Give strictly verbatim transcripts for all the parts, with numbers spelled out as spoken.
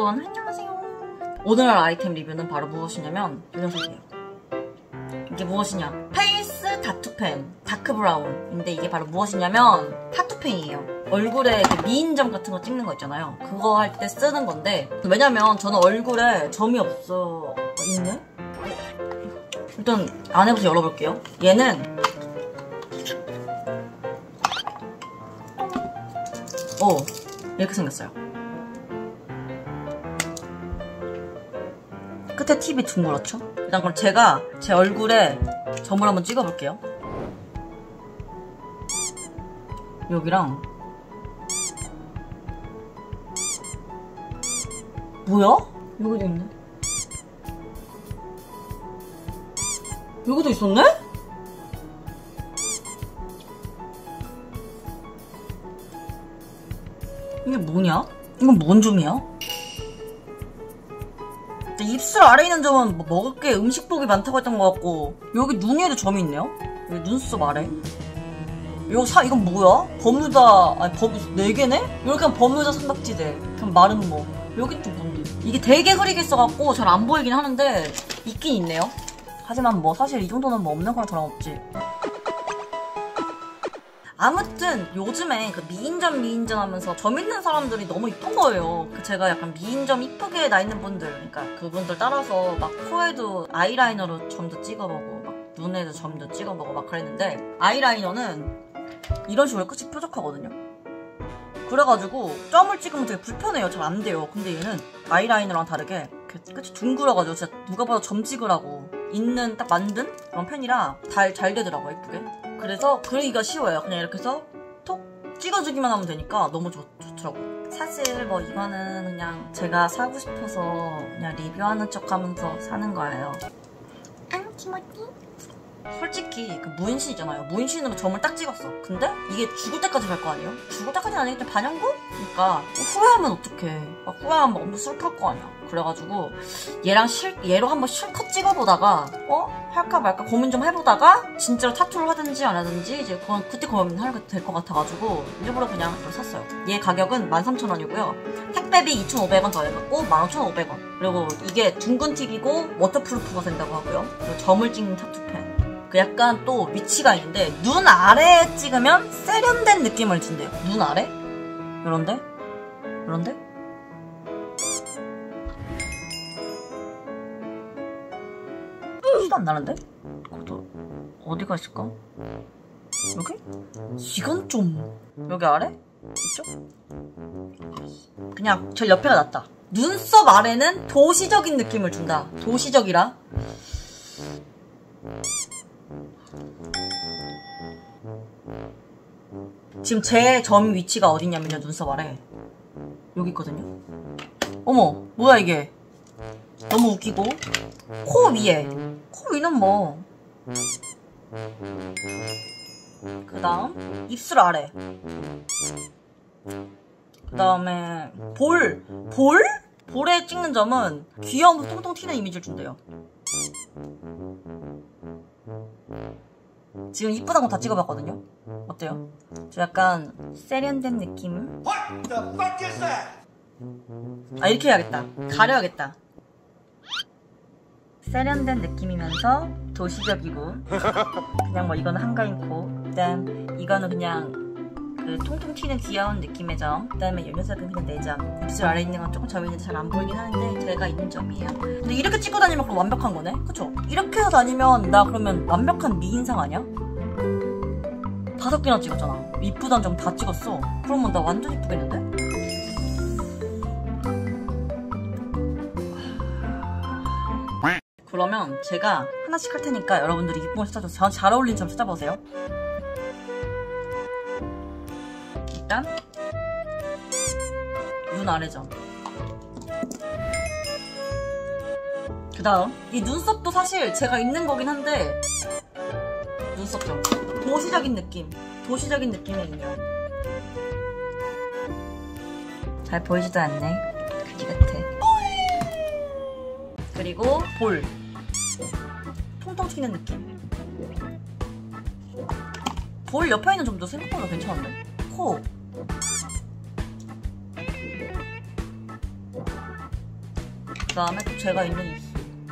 여러분 안녕하세요. 오늘 아이템 리뷰는 바로 무엇이냐면 이 녀석이에요. 이게 무엇이냐, 페이스 타투펜 다크 브라운인데 이게 바로 무엇이냐면 타투펜이에요. 얼굴에 미인점 같은 거 찍는 거 있잖아요. 그거 할 때 쓰는 건데, 왜냐면 저는 얼굴에 점이 없어. 있네? 일단 안에부터 열어볼게요. 얘는 어 이렇게 생겼어요. 끝에 팁이 둥그렇죠? 일단 그럼 제가 제 얼굴에 점을 한번 찍어볼게요. 여기랑 뭐야? 여기도 있네. 여기도 있었네? 이게 뭐냐? 이건 뭔 점이야? 입술 아래에 있는 점은 뭐 먹을 게 음식복이 많다고 했던 것 같고, 여기 눈 위에도 점이 있네요? 여기 눈썹 아래. 이거 사, 이건 뭐야? 버뮤다, 아니, 버, 네 개네? 이렇게 하면 버뮤다 삼각지대. 그럼 마른 뭐. 여기 또 뭔데? 이게 되게 흐리게 써갖고 잘 안 보이긴 하는데, 있긴 있네요. 하지만 뭐, 사실 이 정도는 뭐 없는 거랑 다름없지. 아무튼 요즘에 그 미인점 미인점 하면서 점 있는 사람들이 너무 이쁜 거예요. 그 제가 약간 미인점 이쁘게 나 있는 분들, 그러니까 그분들 따라서 막 코에도 아이라이너로 점도 찍어보고 막 눈에도 점도 찍어보고 막 그랬는데, 아이라이너는 이런 식으로 끝이 뾰족하거든요. 그래가지고 점을 찍으면 되게 불편해요. 잘 안 돼요. 근데 얘는 아이라이너랑 다르게 끝이 둥글어가지고 진짜 누가 봐도 점 찍으라고 있는 딱 만든 그런 펜이라 잘, 잘 되더라고요. 예쁘게. 그래서 그리기가 쉬워요. 그냥 이렇게 해서 톡 찍어주기만 하면 되니까 너무 좋, 좋더라고요. 사실 뭐 이거는 그냥 제가 사고 싶어서 그냥 리뷰하는 척 하면서 사는 거예요. 앙 티모티? 솔직히 그 무인신 있잖아요. 무인신으로 점을 딱 찍었어. 근데 이게 죽을 때까지 갈 거 아니에요? 죽을 때까지는 아니겠지, 반영구? 그러니까 후회하면 어떡해. 막 후회하면 너무 슬플 거 아니야. 그래가지고 얘랑 실, 얘로 한번 실컷 찍어보다가 어? 할까 말까 고민 좀 해보다가 진짜로 타투를 하든지 안 하든지 이제 그건 그때 고민하게 될 것 같아가지고 일부러 그냥 이걸 샀어요. 얘 가격은 만 삼천 원이고요 택배비 이천오백 원 더해갖고 만 오천오백 원. 그리고 이게 둥근 팁이고 워터프루프가 된다고 하고요. 그리고 점을 찍는 타투펜. 그 약간 또 위치가 있는데, 눈 아래에 찍으면 세련된 느낌을 준대요. 눈 아래? 요런데? 요런데? 티도 안 나는데? 그것도 어디가 있을까? 여기? 이건 좀... 여기 아래? 이쪽? 그냥 제일 옆에가 낫다. 눈썹 아래는 도시적인 느낌을 준다. 도시적이라. 지금 제 점 위치가 어디냐면요, 눈썹 아래 여기 있거든요. 어머 뭐야 이게. 너무 웃기고. 코 위에, 코 위는 뭐. 그 다음 입술 아래. 그 다음에 볼. 볼? 볼에 찍는 점은 귀여운 통통 튀는 이미지를 준대요. 지금 이쁘다고 다 찍어봤거든요. 어때요? 저 약간 세련된 느낌? 아 이렇게 해야겠다. 가려야겠다. 세련된 느낌이면서 도시적이고, 그냥 뭐 이거는 한가인 코, 그 다음 이거는 그냥 그 통통 튀는 귀여운 느낌의 점, 그 다음에 이 녀석은 그냥 네 점. 입술 아래 있는 건 조금 점이 있는데 잘 안 보이긴 하는데 제가 있는 점이에요. 근데 이렇게 찍고 다니면 그럼 완벽한 거네? 그쵸? 이렇게 해서 다니면 나 그러면 완벽한 미인상 아니야? 다섯 개나 찍었잖아. 이쁘단 점 다 찍었어. 그러면 나 완전 이쁘겠는데? 그러면 제가 하나씩 할 테니까 여러분들이 이쁜 걸 찾아서 저한테 잘 어울리는 점 찾아보세요. 일단 눈 아래 점. 그 다음 이 눈썹도 사실 제가 있는 거긴 한데, 눈썹 점. 도시적인 느낌. 도시적인 느낌의 인형. 잘 보이지도 않네. 그지 같아. 그리고 볼. 통통 튀는 느낌. 볼 옆에 있는 점도 생각보다 괜찮은데? 코. 다음에 또 제가 있는 입술.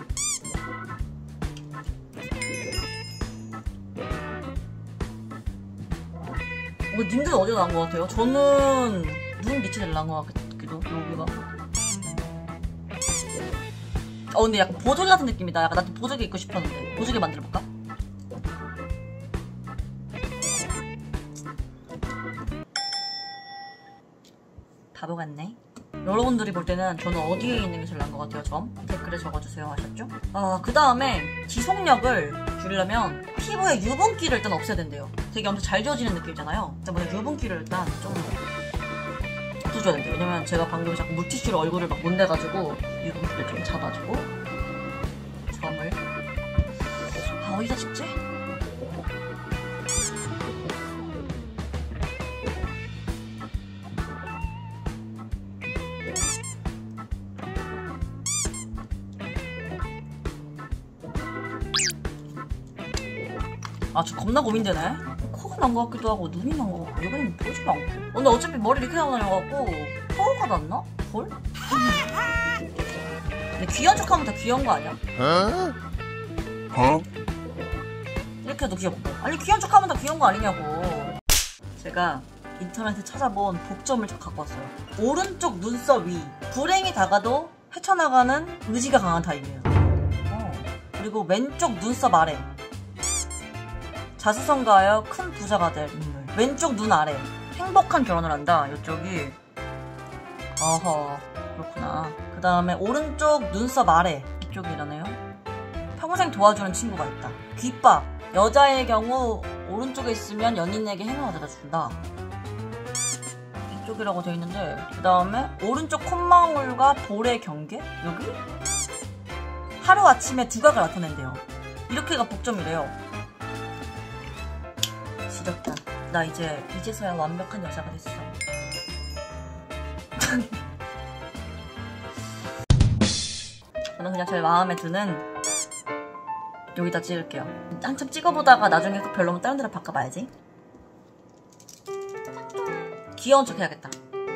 어, 님들 어디가 나은 것 같아요? 저는 눈 밑이 제일 나은 것 같기도. 여기가. 어 근데 약간 보조개 같은 느낌이다. 약간 나도 보조개 입고 싶었는데 보조개 만들어볼까? 바보 같네. 여러분들이 볼 때는 저는 어디에 있는 게 제일 나은 것 같아요? 점 댓글에 적어주세요. 아셨죠? 아, 그 다음에 지속력을 줄이려면 피부에 유분기를 일단 없애야 된대요. 되게 엄청 잘 지워지는 느낌이잖아요. 일단 먼저 유분기를 일단 좀 없애줘야 된대요. 왜냐면 제가 방금 자꾸 물티슈로 얼굴을 막 못내가지고 유분기를 좀 잡아주고 점을. 아, 어디다 찍지? 아, 저 겁나 고민되네. 코가 난 것 같기도 하고 눈이 난 것 같고 여기는 보지도 않고. 근데 어차피 머리 이렇게 하고 다녀갖고 코가 났나? 볼? 근데 귀여운 척하면 다 귀여운 거 아니야? 어? 어? 이렇게 해도 귀엽고. 아니 귀여운 척하면 다 귀여운 거 아니냐고. 제가 인터넷에 찾아본 복점을 좀 갖고 왔어요. 오른쪽 눈썹 위. 불행이 다가도 헤쳐나가는 의지가 강한 타입이에요. 어. 그리고 왼쪽 눈썹 아래. 자수성가하여 큰 부자가 될 인물. 왼쪽 눈 아래. 행복한 결혼을 한다. 이쪽이. 어허, 그렇구나. 그 다음에 오른쪽 눈썹 아래. 이쪽이 이러네요. 평생 도와주는 친구가 있다. 귓밥. 여자의 경우 오른쪽에 있으면 연인에게 행운을 가져다 준다. 이쪽이라고 되어 있는데, 그 다음에 오른쪽 콧망울과 볼의 경계? 여기? 하루아침에 두각을 나타낸대요. 이렇게가 복점이래요. 지렸다. 나 이제 이제서야 완벽한 여자가 됐어. 저는 그냥 제 마음에 드는 여기다 찍을게요. 한참 찍어보다가 나중에 또 별로면 다른 데로 바꿔봐야지. 귀여운 척 해야겠다.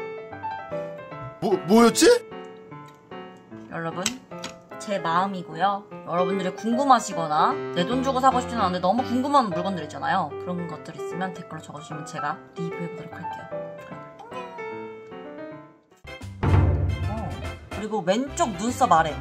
뭐, 뭐였지? 여러분, 제 마음이고요. 여러분들이 궁금하시거나 내 돈 주고 사고 싶지는 않은데 너무 궁금한 물건들 있잖아요. 그런 것들 있으면 댓글로 적어주시면 제가 리뷰해보도록 할게요. 어, 그리고 왼쪽 눈썹 아래.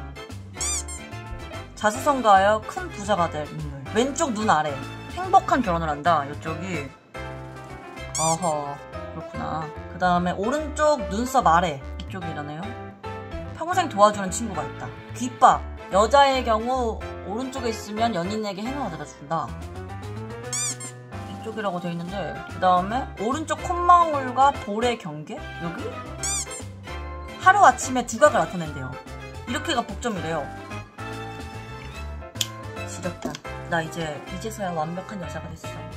자수성가하여 큰 부자가 될 인물. 왼쪽 눈 아래. 행복한 결혼을 한다. 이쪽이. 어허, 그렇구나. 그 다음에 오른쪽 눈썹 아래. 이쪽이 이러네요. 평생 도와주는 친구가 있다. 귓밥. 여자의 경우 오른쪽에 있으면 연인에게 행운을 가져다 준다. 이쪽이라고 되어 있는데, 그 다음에 오른쪽 콧망울과 볼의 경계? 여기? 하루아침에 두각을 나타낸대요. 이렇게가 복점이래요. 지렸다. 나 이제 이제서야 완벽한 여자가 됐어.